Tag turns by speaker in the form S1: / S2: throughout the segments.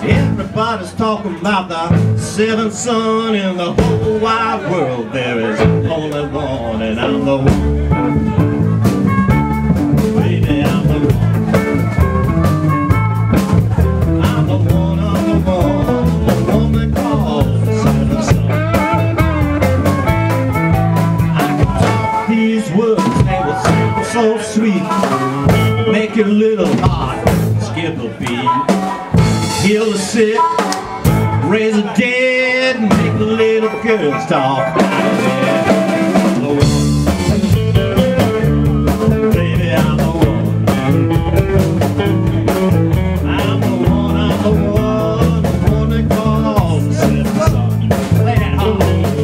S1: Everybody's talking about the seventh son in the whole wide world. There is only one, and I'm the one. Baby, I'm the one. I'm the one, I'm the one. The woman called the seventh son. I can talk these words, they will sound so sweet. Make your little heart skip a beat. Heal the sick, raise the dead, make the little girls talk. Baby, I'm the one. I'm the one, I'm the one. The one they call the seventh son. Play that hard.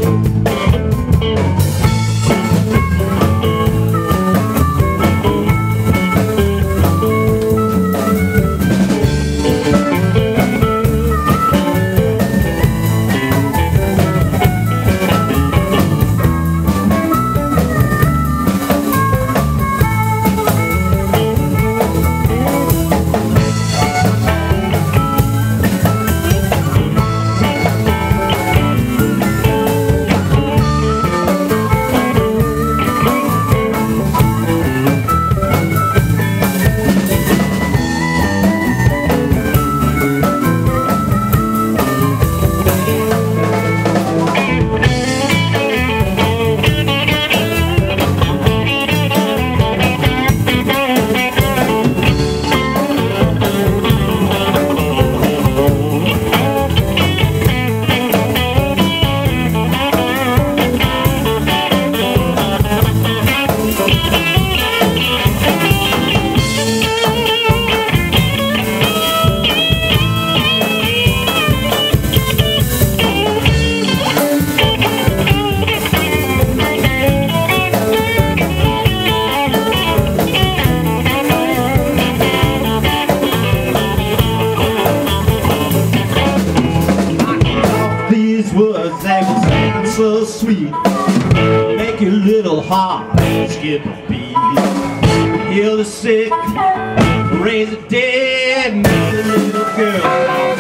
S1: So sweet, make your little heart skip a beat. Heal the sick, raise the dead, make the little girl talk.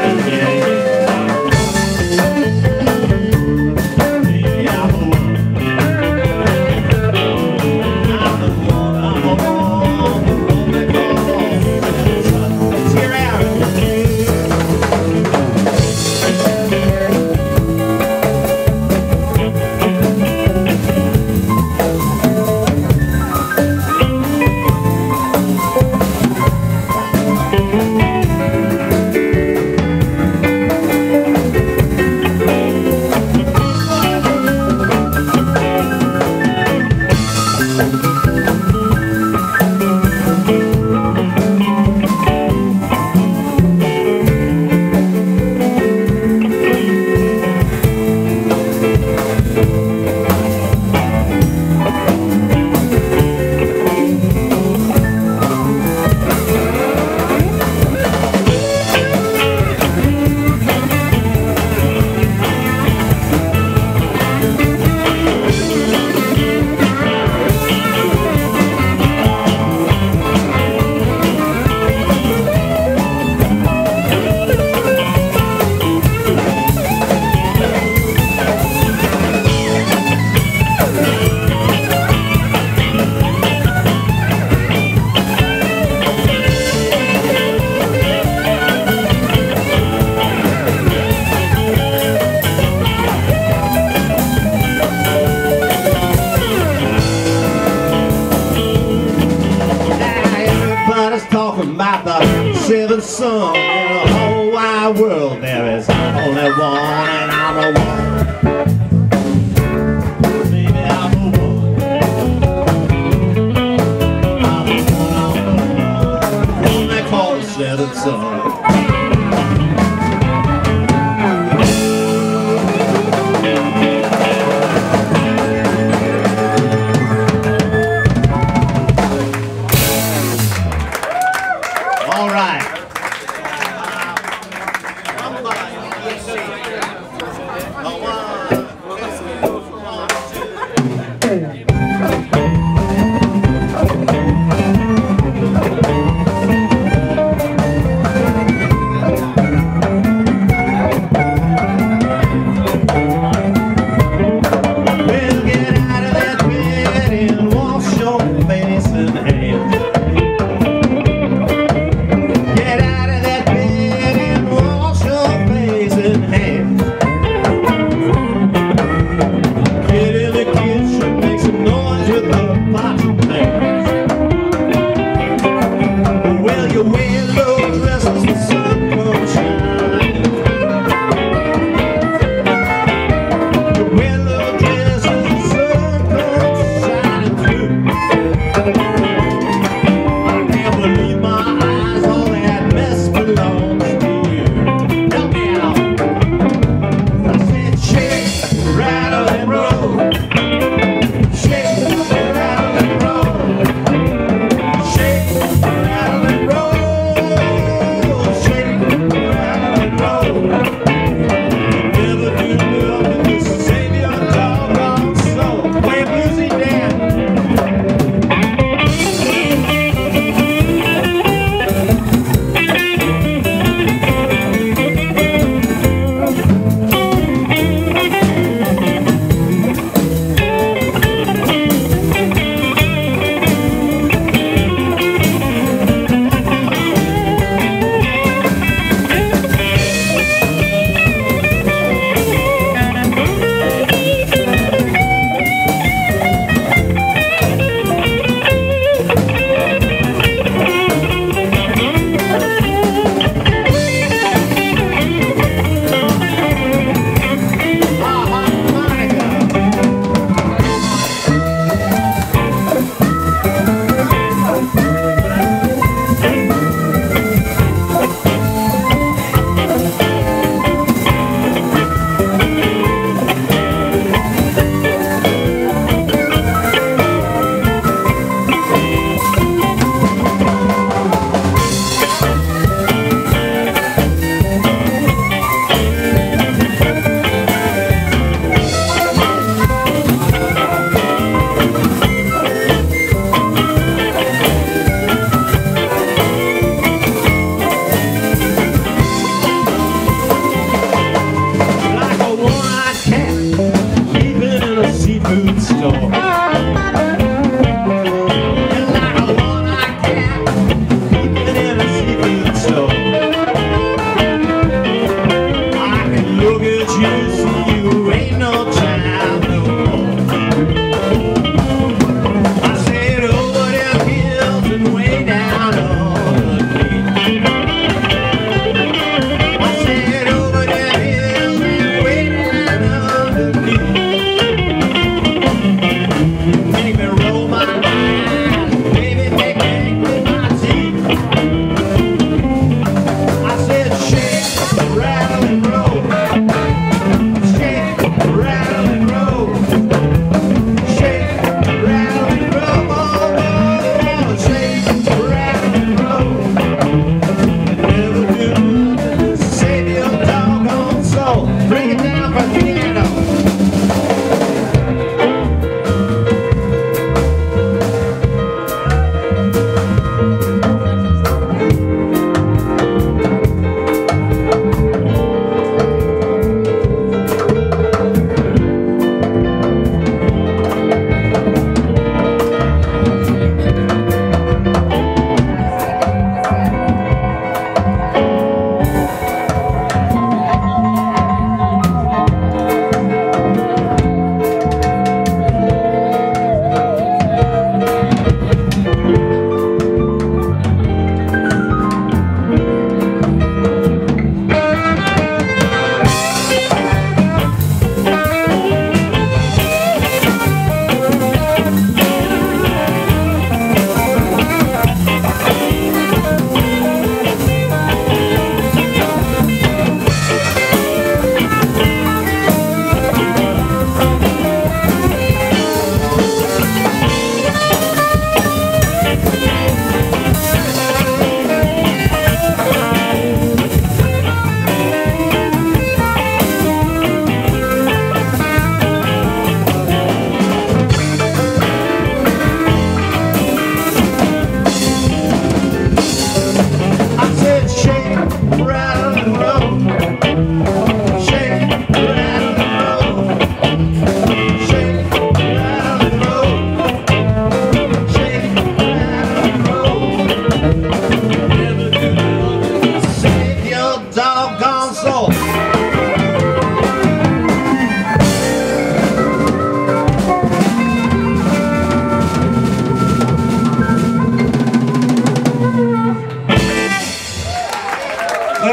S1: Baby, I'm the one. I'm the one, I'm the one. The one they call the sun. Let's hear out. About the seventh son in the whole wide world. There is only one, and I'm the one. Baby, I'm the one. I'm the one, I'm the one. The one they call the seventh son. All right.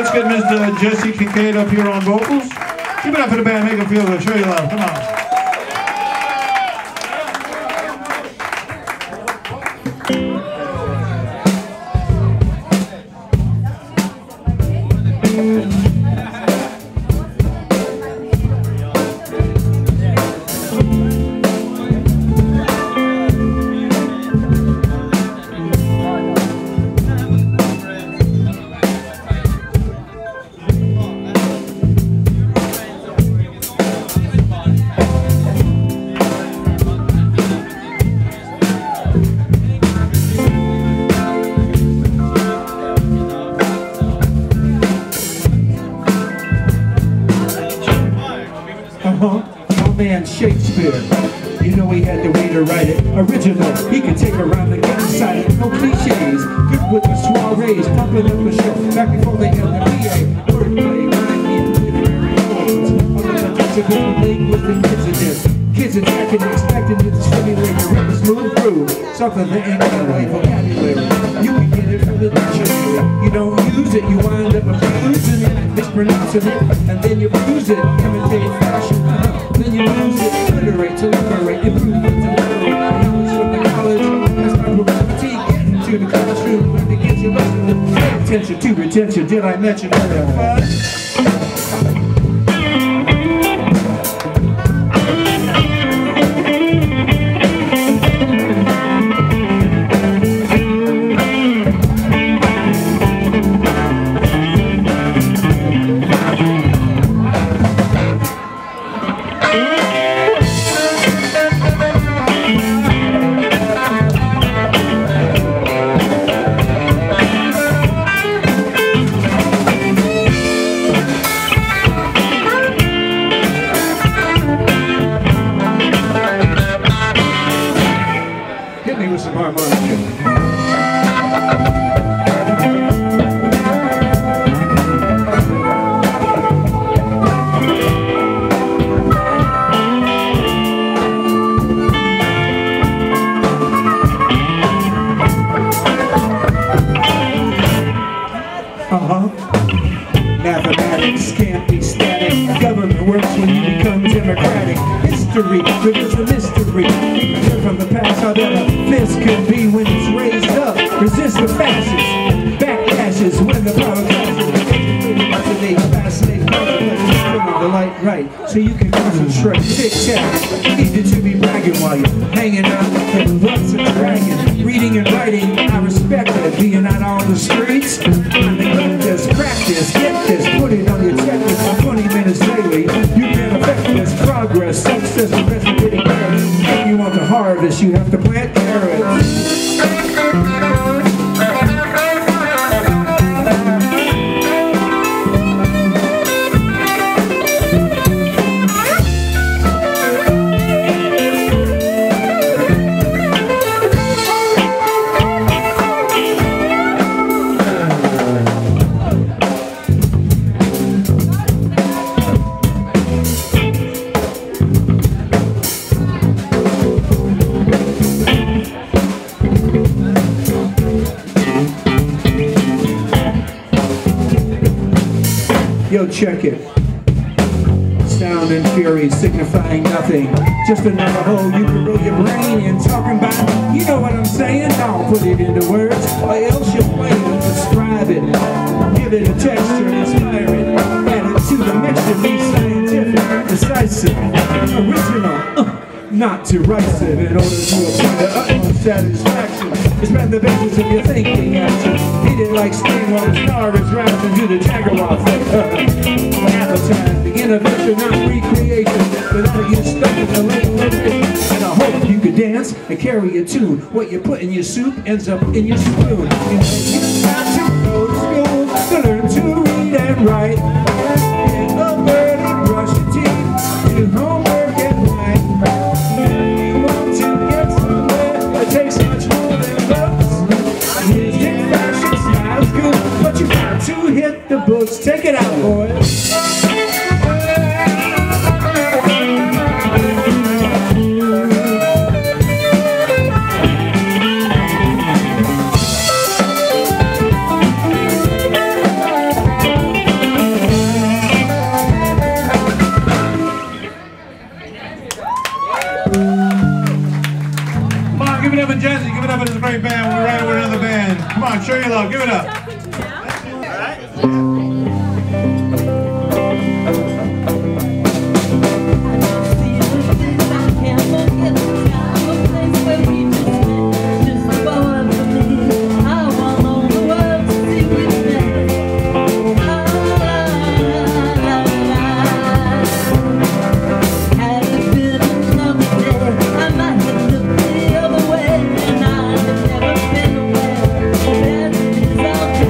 S2: Let's get Mr. Jesse Kincaid up here on vocals. Give it up for the band, make them feel good. Show you love. Come on.
S3: Shakespeare, you know he had the way to write it. Original, he could take around the gun-side. No cliches, good with the soirees, pumping up the show back before they had the PA. Wordplay, rhyming, literary poems. All of the different linguistic incidents. Kids attacking, expecting it to stimulate your rhythms move through. Something that ain't got away vocabulary. You can get it from the dictionary. You don't use it, you wind up abusing it, mispronouncing it, and then you bruise it, imitate fashion. Then you lose it, alliterate to liberate, improve it to liberate. Knowledge from the college, that's my proclivity. Getting to the classroom when it gets you listening. Pay attention to retention, did I mention that? Mathematics can't be static. Government works when you become democratic. History reveals the mystery. Learn from the past how that a fist can be when it's raised up. Resist the fascists. Backlashes when the power clashes. Fascinate, fascinate, the light right, so you can concentrate. Tic-tac, easy to be bragging while you're hanging out and butts and dragging. Reading and writing, I respect it. Being out on the streets, I think just practice. Get this, put it on your checklist for 20 minutes daily. You can affect this progress, success, the rest of getting carrots. If you want to harvest, you have to plant carrots. Yo, check it. Sound and fury signifying nothing. Just another hole you can roll your brain in. Talking about, you know what I'm saying? Don't put it into words, or else you'll play it, describe it. Give it a texture, inspire it. Add it to the mixture, be scientific, decisive, original. Not derisive in order to obtain the utmost satisfaction. Expand the basis of your thinking action. Hit it like steam while the star is rising to the Jaguar thing. Appetizing, innovation, not recreation. Without you stuck in the lane of it. And I hope you could dance and carry a tune. What you put in your soup ends up in your spoon. You got to go to school to learn to read and write. Get up early, brush your teeth, do homework at night. You want to get somewhere, it takes much more than looks. Here's your fashion style's good, but you got to hit the books. Take it out, boys.
S2: up, give it up.
S4: Out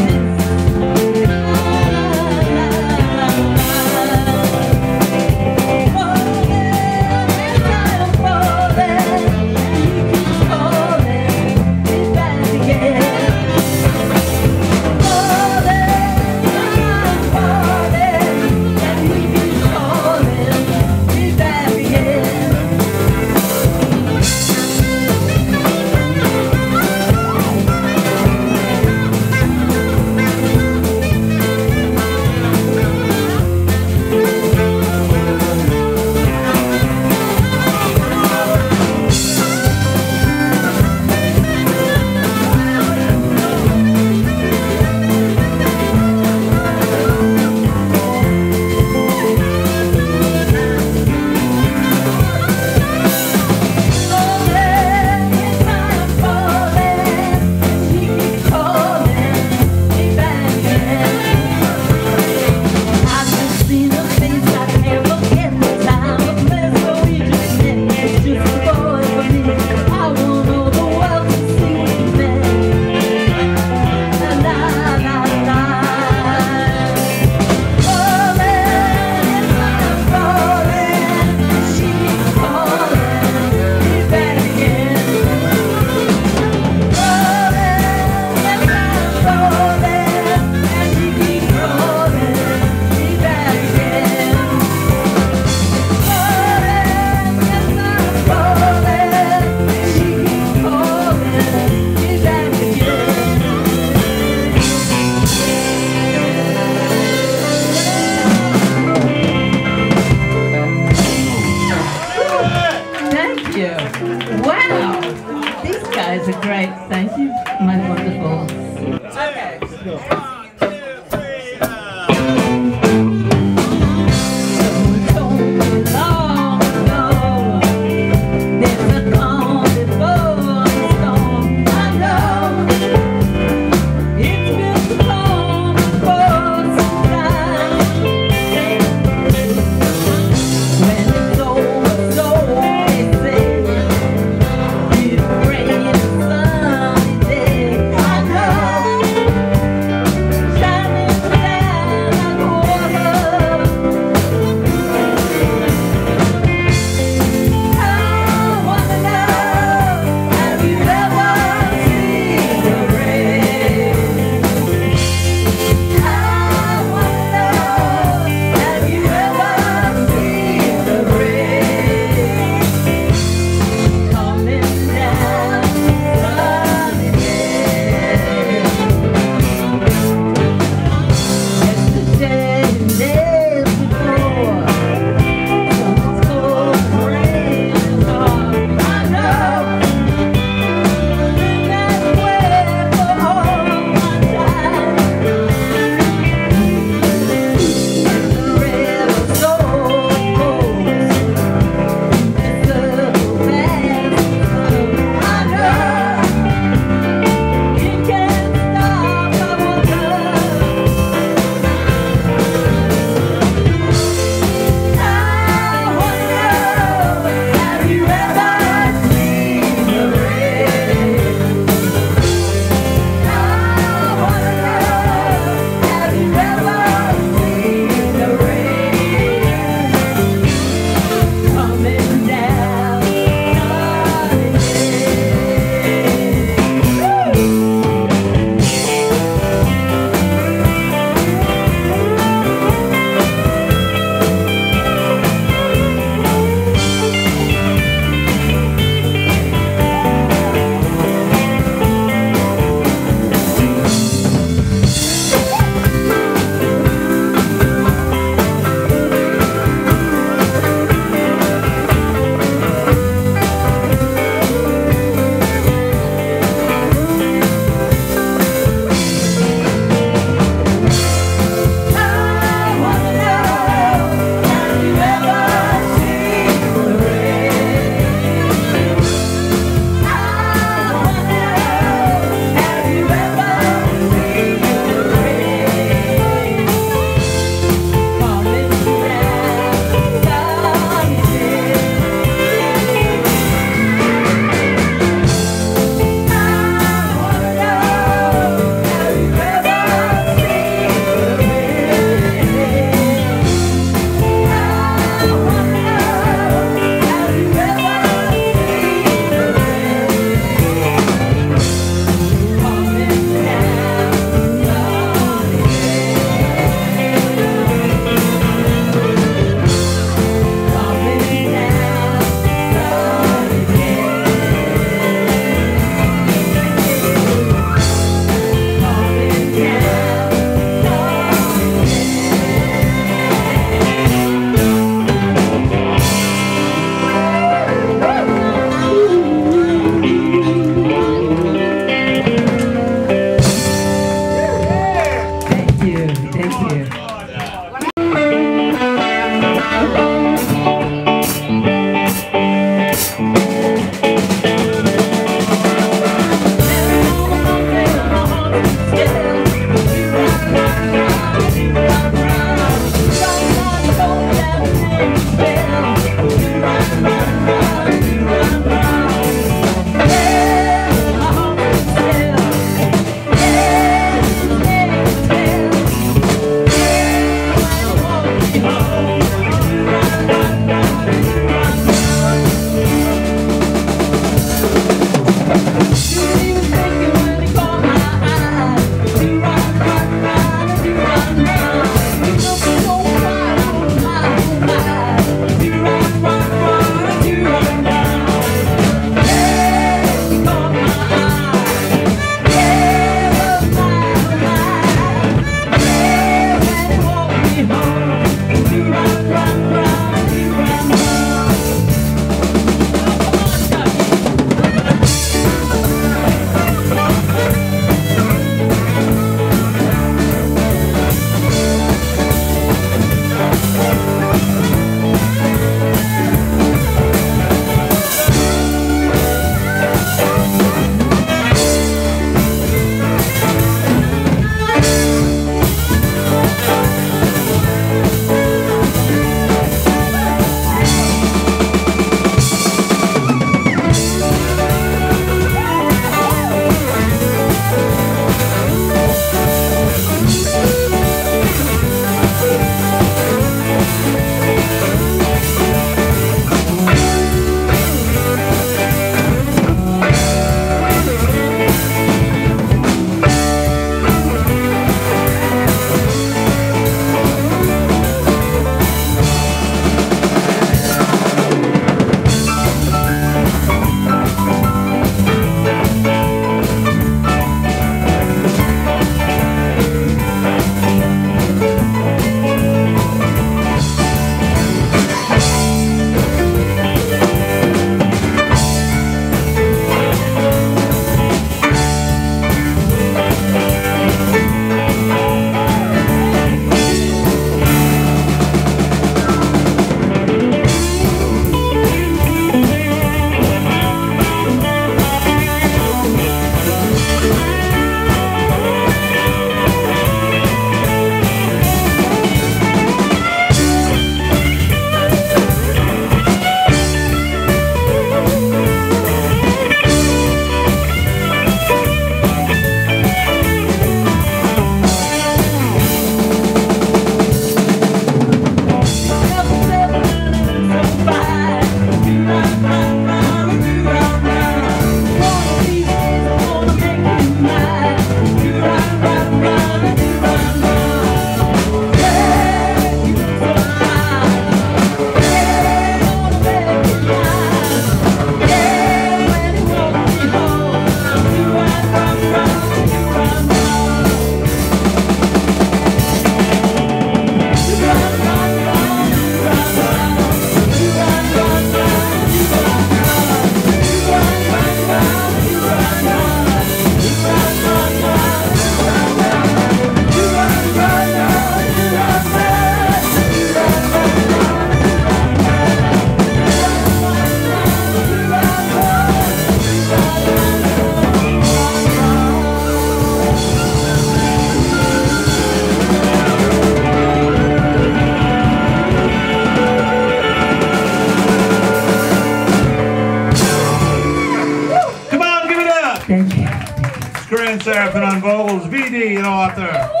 S2: Arthur on vocals, VD and Arthur.